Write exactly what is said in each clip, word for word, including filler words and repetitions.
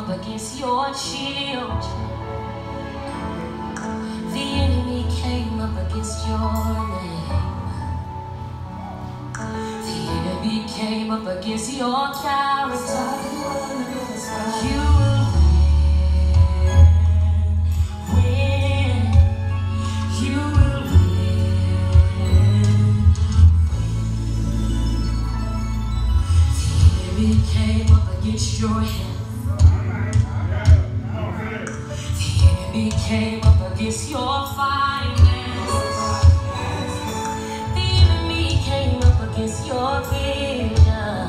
up against your children. The enemy came up against your name. The enemy came up against your character. You will win, win. You will win. The enemy came up against your health. The enemy came up against your finances. The enemy came up against your vision.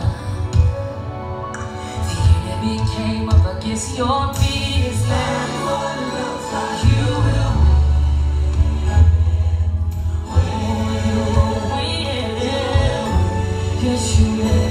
The enemy came up against your business. You will win. Win. Yes, you will.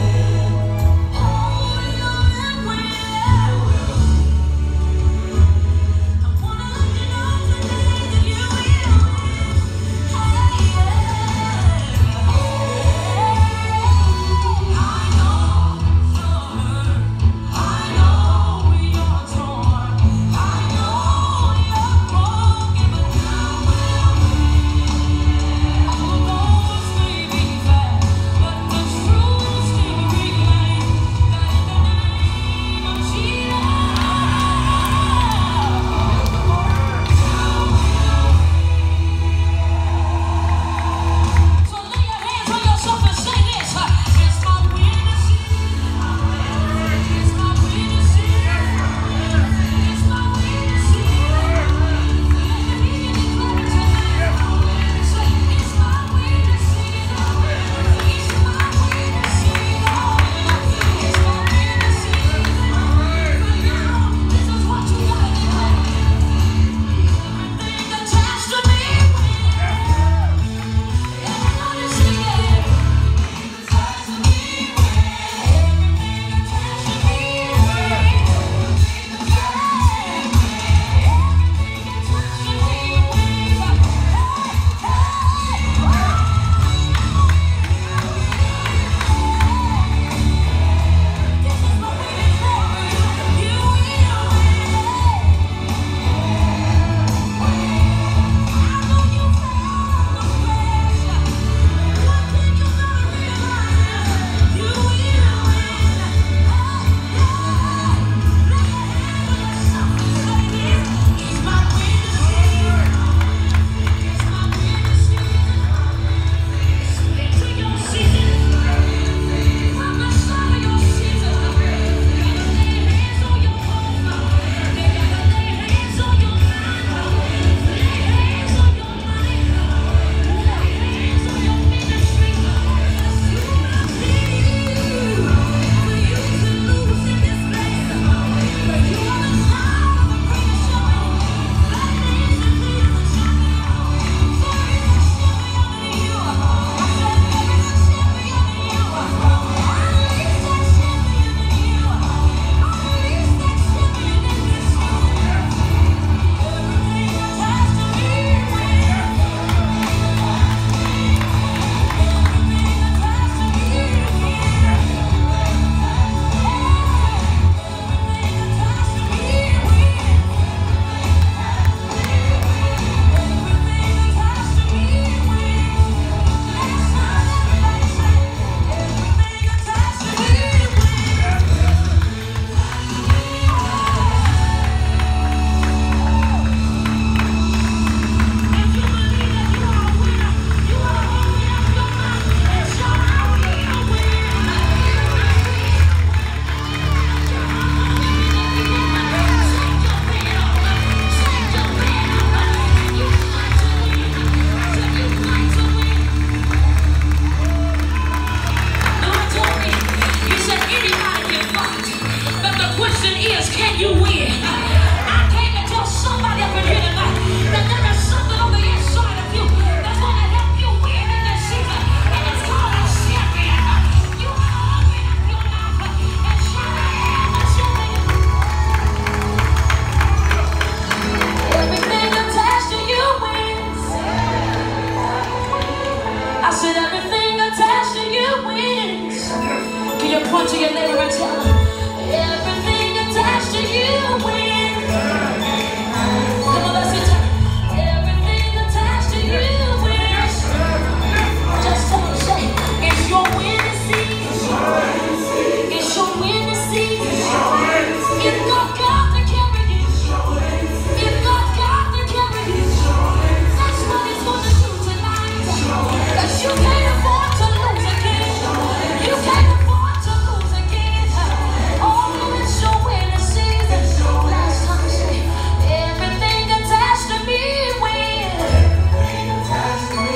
Point to your neighbor and tell them everything attached to you. you win. Come on, let's get everything attached to you wins. Just tell me, say, it's your winning season. It's your winning season. If God got to carry you, if God got to carry you, that's what He's gonna do tonight. Cause you can't afford to lose again. You can't afford to lose again. Oh, it's your winning season. Last time, say, everything attached to me wins. Everything attached to me.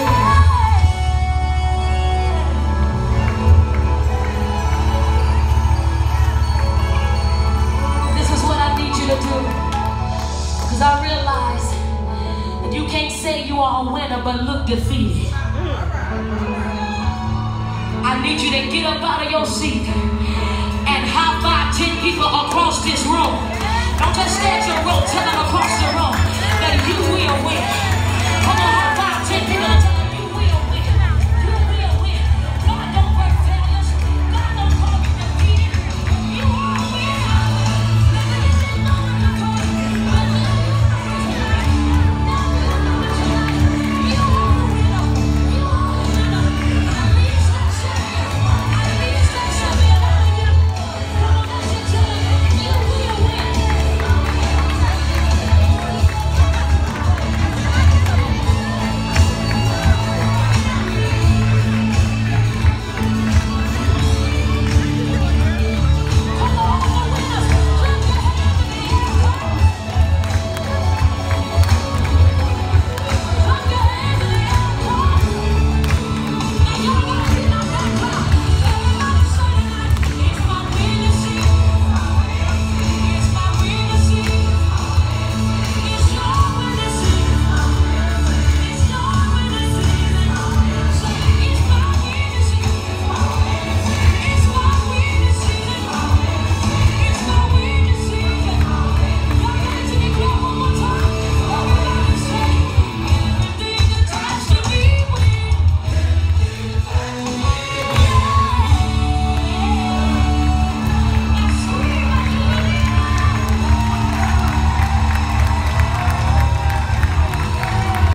This is what I need you to do. Because I realize that you can't say you are a winner but look defeated. I need you to get up out of your seat and high five ten people across this room. Don't just stay at your room, tell them across the room that you win.